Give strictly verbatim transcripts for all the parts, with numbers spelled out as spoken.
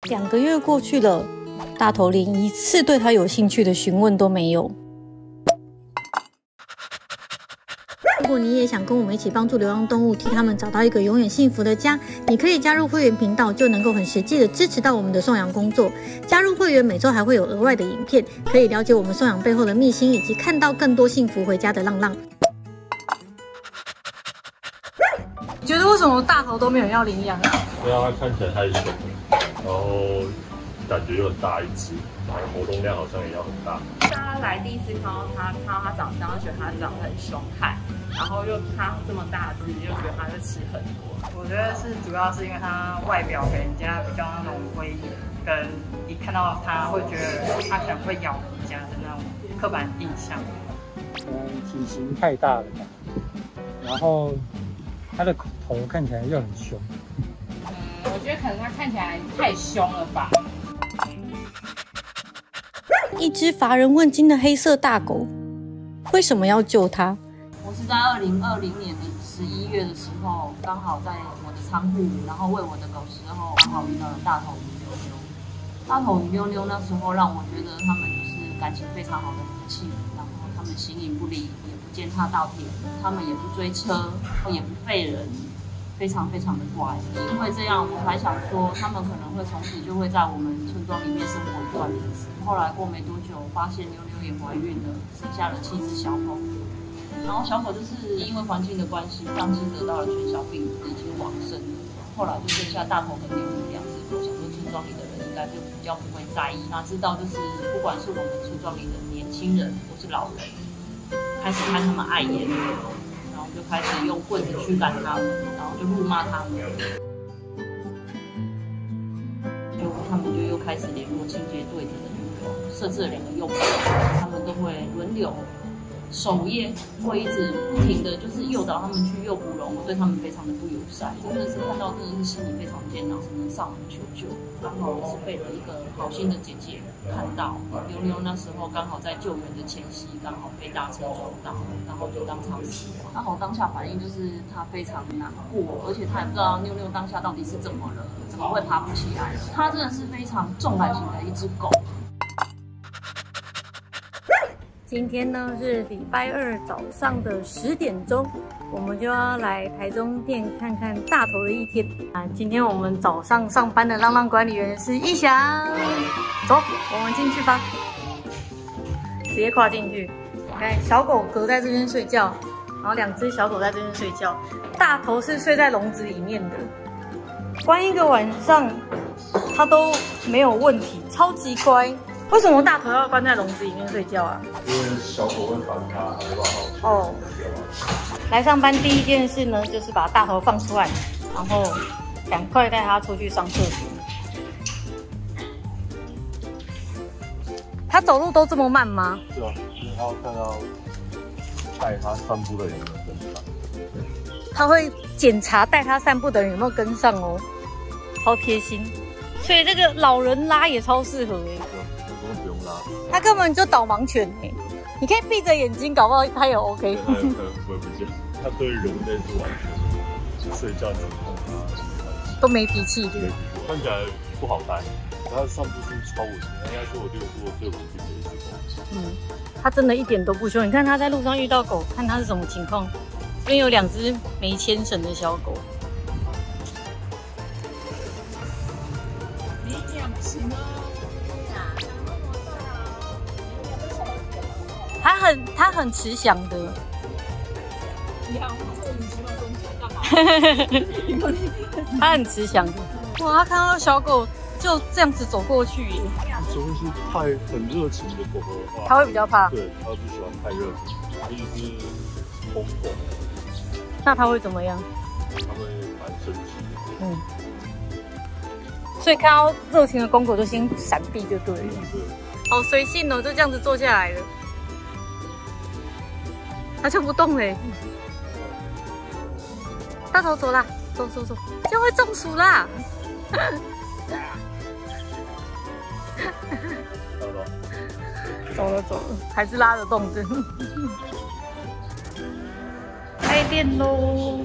两个月过去了，大头连一次对他有兴趣的询问都没有。如果你也想跟我们一起帮助流浪动物，替他们找到一个永远幸福的家，你可以加入会员频道，就能够很实际的支持到我们的送养工作。加入会员，每周还会有额外的影片，可以了解我们送养背后的秘辛，以及看到更多幸福回家的浪浪。你觉得为什么大头都没有要领养啊？ 因为它看起来太凶了，然后感觉又很大一只，然后活动量好像也要很大。 大家来第一次看到它，看到它长相，就觉得它长得很凶悍，然后又它这么大只，就觉得它会吃很多。 我觉得是主要是因为它外表给人家比较那种威严，跟一看到它会觉得它可能会咬人家的那种刻板印象。 嗯，体型太大了吧，然后它的头看起来又很凶。 嗯，我觉得可能它看起来太凶了吧。 一只乏人问津的黑色大狗，为什么要救它？ 我是在二零二零年的十一月的时候，刚好在我的仓库，然后喂我的狗时候，刚好遇到了大头与溜溜。大头与溜溜那时候让我觉得他们就是感情非常好的夫妻，然后他们形影不离，也不践踏稻田，他们也不追车，也不吠人。非常非常的乖，因为这样，我还想说，他们可能会从此就会在我们村庄里面生活一段日子。后来过没多久，发现溜溜也怀孕了，生下了七只小狗。然后小狗就是因为环境的关系，当心得到了犬小病，已经往生了。后来就剩下大头跟溜溜两只狗，想说村庄里的人应该就比较不会在意。哪知道就是不管是我们村庄里的年轻人或是老人，开始看他们碍眼。就开始用棍子驱赶他们，然后就辱骂他们，就他们就又开始联络清洁队的人，设置了两个诱捕，他们都会轮流守夜，会一直不停的就是诱导他们去诱捕笼，对他们非常的不友善，真的是看到真的是心里非常艰难，只能上门求救。刚好就是被了一个好心的姐姐看到，溜溜那时候刚好在救援的前夕，刚好被大车撞到，然后就当场死亡。大头当下反应就是他非常难过，而且他也不知道妞妞当下到底是怎么了，怎么会爬不起来。他真的是非常重感情的一只狗。 今天呢是礼拜二早上的十点钟，我们就要来台中店看看大头的一天啊！今天我们早上上班的浪浪管理员是一翔，走，我们进去吧，直接跨进去。看小狗隔在这边睡觉，然后两只小狗在这边睡觉，大头是睡在笼子里面的，关一个晚上它都没有问题，超级乖。为什么大头要关在笼子里面睡觉啊？ 因为小狗会烦它，没办法。 哦。来上班第一件事呢，就是把大头放出来，然后赶快带它出去上厕所。它走路都这么慢吗？ 是啊，因为它要看到带它散步的人有没有跟上。 它会检查带它散步的人有没有跟上哦，超贴心。所以这个老人拉也超适合哎。 不用拉， 它根本就导盲犬哎！你可以闭着眼睛，搞不好它也 OK。 它也不会不见，它对人类是完全睡觉你碰它都没脾气，对。 看起来不好带，它散步性超稳定，应该是我遛过最稳定的一只狗。 嗯，它真的一点都不凶。你看它在路上遇到狗，看它是什么情况。这边有两只没牵绳的小狗。 你这样不行哦。 它很它很慈祥的。它很慈祥的。哇，它看到小狗就这样子走过去耶。 除非是太很热情的狗狗的话， 它会比较怕。 对，它不喜欢太热情，尤其是公狗。 那它会怎么样？ 它会蛮生气的。 嗯。所以看到热情的公狗就先闪避就对了。 对。 好随性哦，就这样子坐下来了。它就不动嘞。大头走啦，走走走，这样会中暑啦。走了走了，还是拉得动的。开店喽！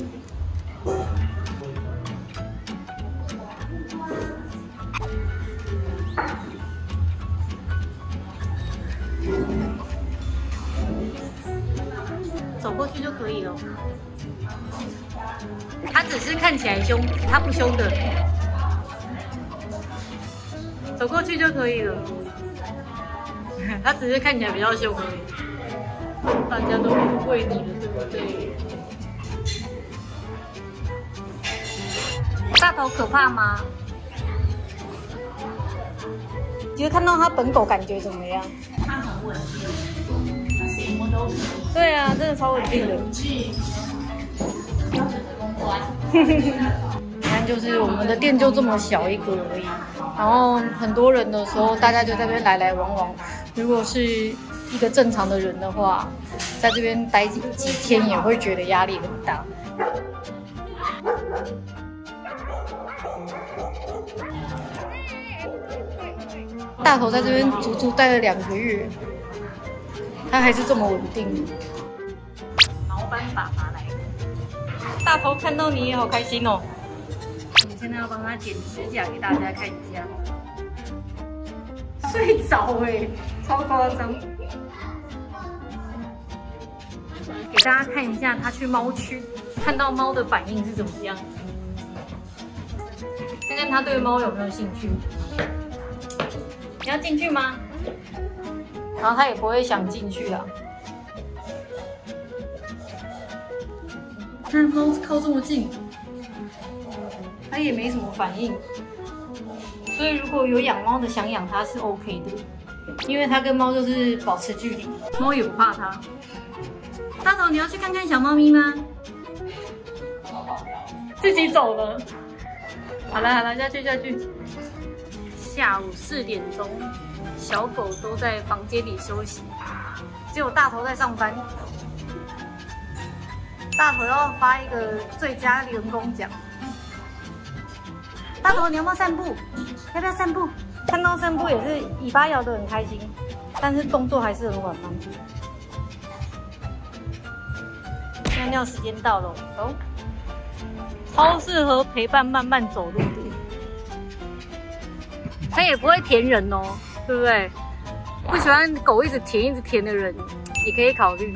走过去就可以了。它只是看起来凶，它不凶的，走过去就可以了。它只是看起来比较凶而已。大家都误会你了，对不对？大头可怕吗？觉得看到它本狗感觉怎么样？ 它很稳定，什么都可以。 对啊，真的超稳定的。 标准的公关。 你看，就是我们的店就这么小一个而已，然后很多人的时候，大家就在这边来来往往。如果是一个正常的人的话，在这边待几几天也会觉得压力很大。大头在这边足足待了两个月，他还是这么稳定。毛斑爸爸来了，大头看到你也好开心哦。我们现在要帮他剪指甲给大家看一下。睡着哎，超夸张。给大家看一下他去猫区看到猫的反应是怎么样，看看他对猫有没有兴趣。你要进去吗？然后他也不会想进去啊。看猫靠这么近，它也没什么反应。所以如果有养猫的想养它是 OK 的，因为它跟猫就是保持距离，猫也不怕它。大头，你要去看看小猫咪吗？自己走了。好了好了，下去下去。下午四点钟，小狗都在房间里休息，只有大头在上班。大头要发一个最佳员工奖。大头，你要不要散步？要不要散步？看到散步也是尾巴摇得很开心，但是动作还是很缓慢。尿尿时间到了，走。超适合陪伴慢慢走路的。它也不会舔人哦，对不对？不喜欢狗一直舔一直舔的人，也可以考虑。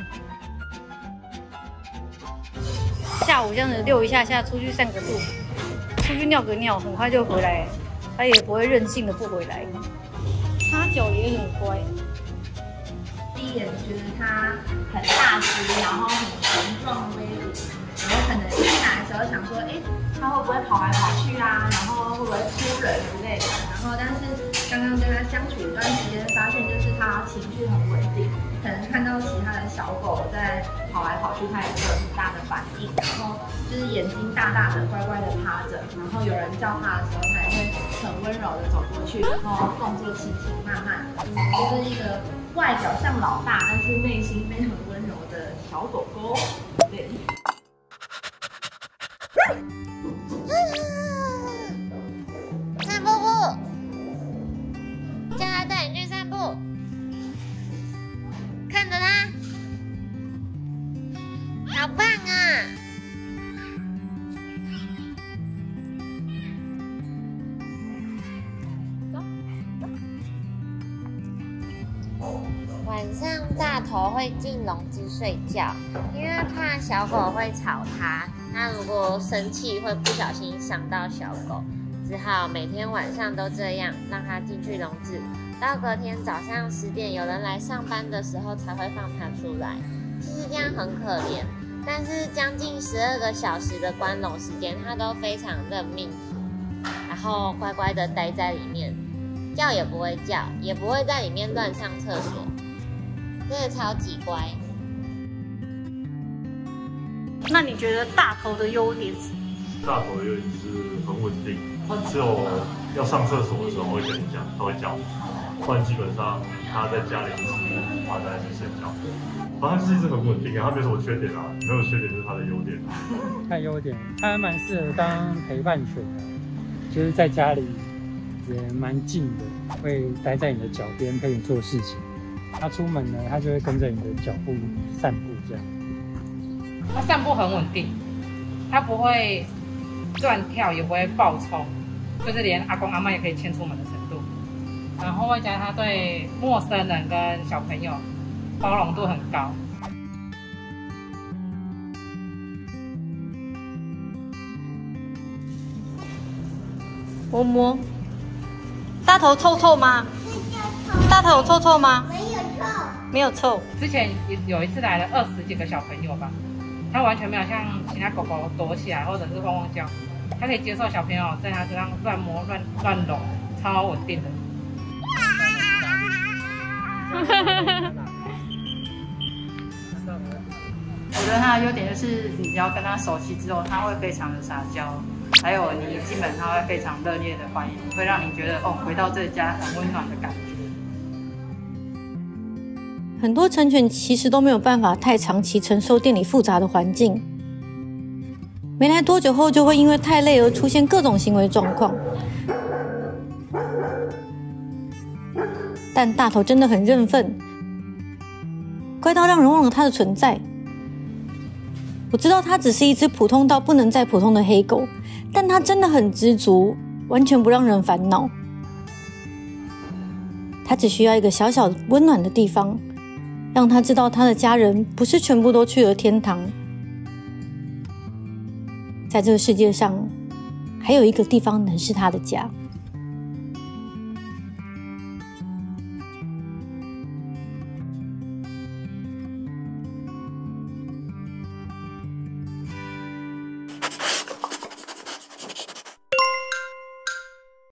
下午这样子溜一下下，出去散个步，出去尿个尿，很快就回来。它也不会任性的不回来。擦脚也很乖。 第一眼觉得它很大只，然后很雄壮威武。我可能一来的时候想说，哎，它会不会跑来跑去啊？然后会不会扑人之类的？然后，但是刚刚跟它相处一段时间，发现就是它情绪很稳定。可能看到其他的小狗在跑来跑去，它也会有很大的反应。然后就是眼睛大大的，乖乖的趴着。然后有人叫它的时候，它也会很温柔的走过去，然后动作轻轻慢慢的，就是一个外表像老大，但是内心非常温柔的小狗狗。对。 散步步，叫他带你去散步，看着他，好棒啊！晚上大头会进笼子睡觉，因为怕小狗会吵它。它如果生气会不小心伤到小狗，只好每天晚上都这样让它进去笼子，到隔天早上十点有人来上班的时候才会放它出来。其实这样很可怜，但是将近十二个小时的关笼时间，它都非常认命，然后乖乖的待在里面，叫也不会叫，也不会在里面乱上厕所，真的超级乖。 那你觉得大头的优点是？ 大头的优点是很稳定，只有要上厕所的时候会跟你讲，他会叫，不然基本上他在家里是趴在那睡觉。然后他是一直很稳定，他没什么缺点啊，没有缺点就是他的优点。 看优点，他还蛮适合当陪伴犬的，就是在家里也蛮静的，会待在你的脚边陪你做事情。他出门呢，他就会跟着你的脚步散步这样。 它散步很稳定，它不会乱跳，也不会暴冲，就是连阿公阿嬤也可以牵出门的程度。然后外加它对陌生人跟小朋友包容度很高。 摸摸。大头臭臭吗？大头有臭臭吗？ 没有臭。 没有臭。 之前有一次来了二十几个小朋友吧，它完全没有像其他狗狗躲起来或者是汪汪叫，它可以接受小朋友在它身上乱摸乱乱揉，超稳定的。 我觉得它的优点就是，你只要跟它熟悉之后，它会非常的撒娇，还有你基本它会非常热烈的欢迎，会让你觉得哦，回到这家很温暖的感觉。 很多成犬其实都没有办法太长期承受店里复杂的环境，没来多久后就会因为太累而出现各种行为状况。但大头真的很认份，乖到让人忘了它的存在。我知道它只是一只普通到不能再普通的黑狗，但它真的很知足，完全不让人烦恼。它只需要一个小小温暖的地方，让它知道它的家人不是全部都去了天堂。在这个世界上，还有一个地方能是它的家。